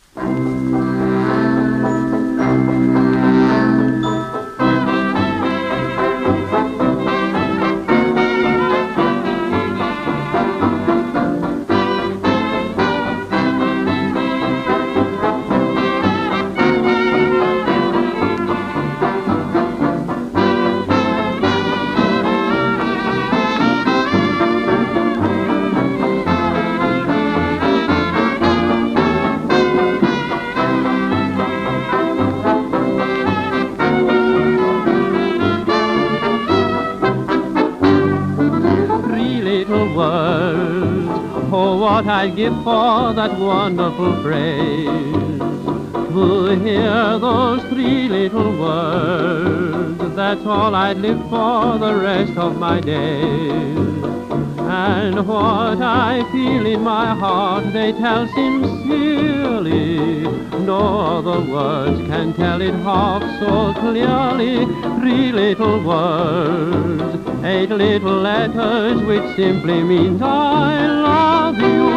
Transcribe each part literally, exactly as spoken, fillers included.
Oh, what I'd give for that wonderful phrase, to hear those three little words. That's all I'd live for the rest of my days. And what I feel in my heart they tell sincerely, no other words can tell it half so clearly. Three little words, eight little letters, which simply means I love you.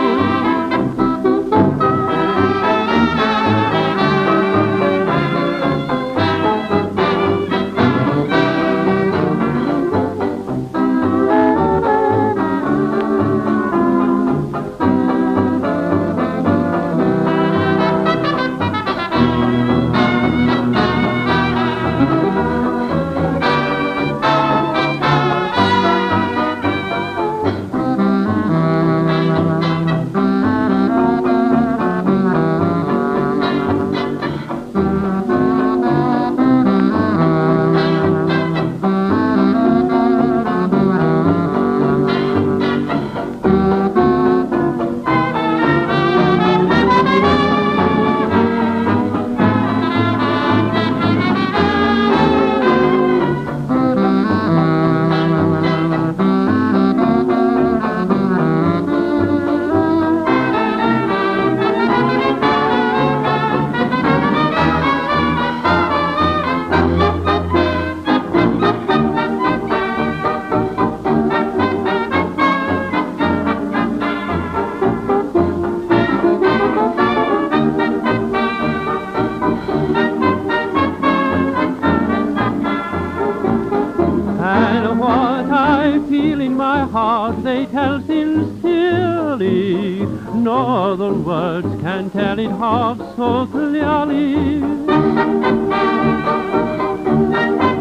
In my heart they tell sincerely, no other words can tell it half so clearly.